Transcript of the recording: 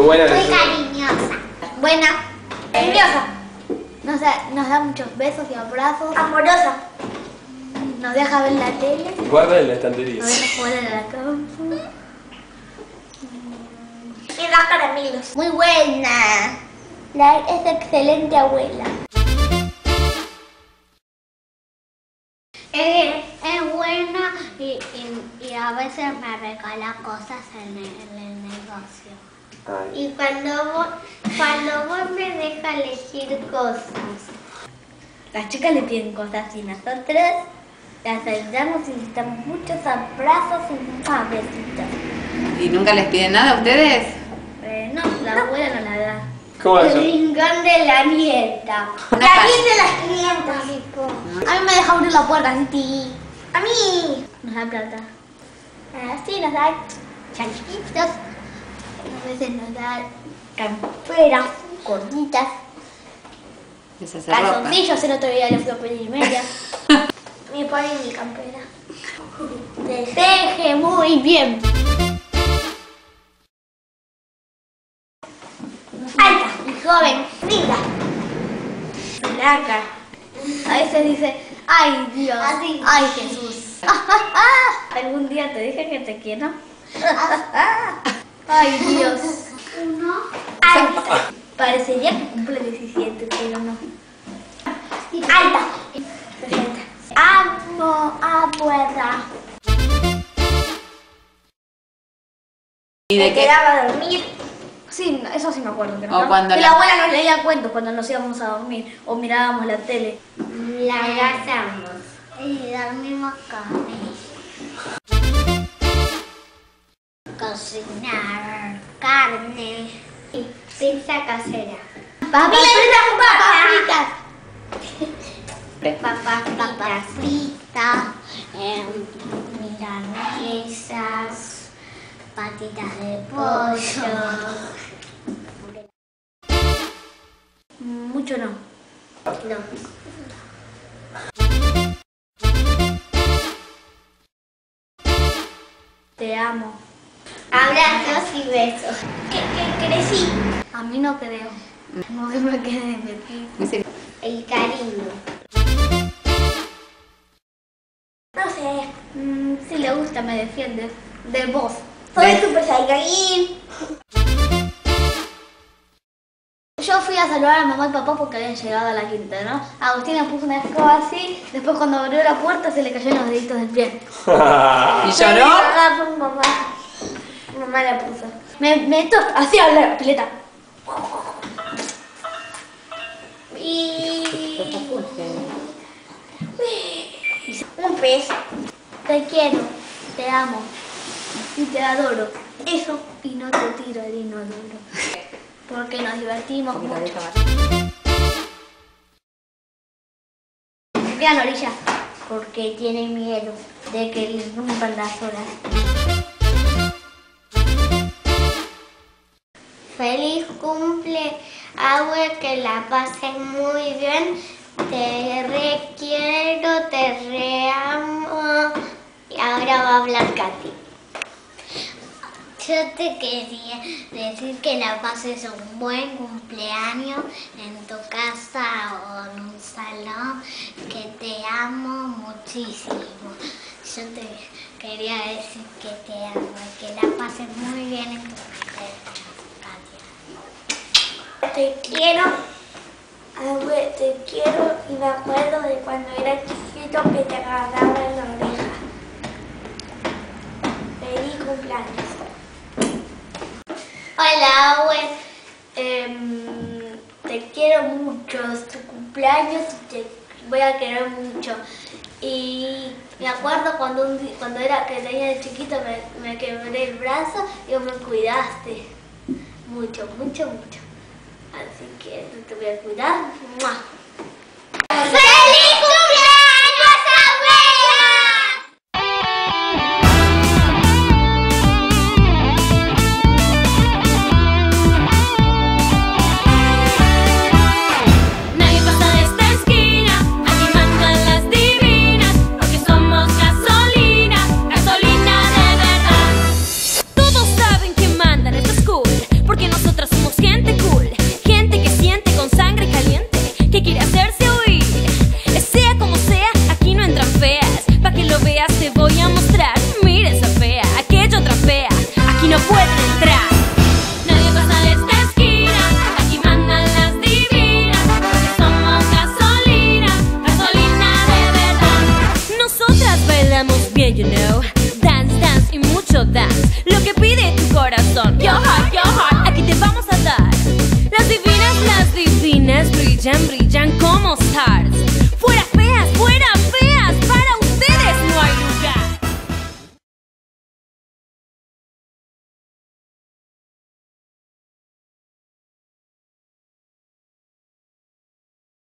buena. Muy cariñosa. Buena. Cariñosa. Nos da muchos besos y abrazos. Amorosa. Nos deja ver la tele. Guarda en la estantería. Nos deja jugar en la cama. Y da caramelos. Muy buena. Es excelente abuela. Es buena y a veces me regala cosas en el negocio. Ay. Y cuando vos me dejas elegir cosas. Las chicas le piden cosas y nosotros las ayudamos y les damos muchos abrazos y más besitos. ¿Y nunca les piden nada a ustedes? No, la abuela no la da. ¿Cómo El eso? rincón de la nieta. Una La bien de las 500. A mí me deja abrir la puerta, Titi. A mí. Nos da plata. Así nos da chanchitos. A veces nos da camperas, gorditas, Les hace ropa. calzoncillos. El otro día le fui a pedir media. Me pone mi campera. Teje muy bien. Alta. Y joven. Linda. Flaca. A veces dice, ay Dios, Así. ay Jesús. ¿Algún día te dije que te quiero? Ay Dios. Uno. Alta. Parecería que cumple 17, pero no. Alta. 60. Amo, abuela. ¿Y de Me qué? quedaba a dormir. Sí, eso sí me acuerdo. Que, O cuando que la- la abuela nos leía cuentos cuando nos íbamos a dormir o mirábamos la tele. La abrazamos. Y dormimos con cocinar carne y pizza casera. Papas fritas. Papas fritas, milanesas, patitas de pollo. Mucho no. No. Te amo. Abrazos y besos. Que crecí. A mí no creo. No que me quede metido. Dice, El cariño. No sé. Si le gusta, me defiende. De vos. Soy Super Saiyajin. Yo fui a saludar a mamá y papá porque habían llegado a la quinta, ¿no? Agustina puso una escoba así, después cuando abrió la puerta se le cayeron los deditos del pie. ¿Y yo no? Mamá, fue mamá. Mamá la puso. Me meto así a la pileta. Y... un pez. Te quiero, te amo y te adoro. Eso y no te tiro el inodoro. Porque nos divertimos mucho. Se queda en la orilla porque tiene miedo de que le rompan las olas. Feliz cumple, Abue, que la pases muy bien. Te requiero, te reamo. Y ahora va a hablar Katy. Yo te quería decir que la pases un buen cumpleaños en tu casa o en un salón, que te amo muchísimo. Yo te quería decir que te amo y que la pases muy bien en tu cumpleaños, Katia. Te quiero. Abue, te quiero y me acuerdo de cuando era chiquito que te agarraba en la oreja. Feliz cumpleaños. Hola, Abue. Te quiero mucho, es tu cumpleaños y te voy a querer mucho. Y me acuerdo cuando era que tenía de chiquito me quebré el brazo y me cuidaste. Mucho, mucho, mucho. Así que te voy a cuidar. ¡Mua! ¡Feliz cumpleaños, Nadie pasa de esta esquina, aquí mandan las divinas, porque somos gasolina, gasolina de verdad. Todos saben que mandan esta school, porque nosotras brillan, brillan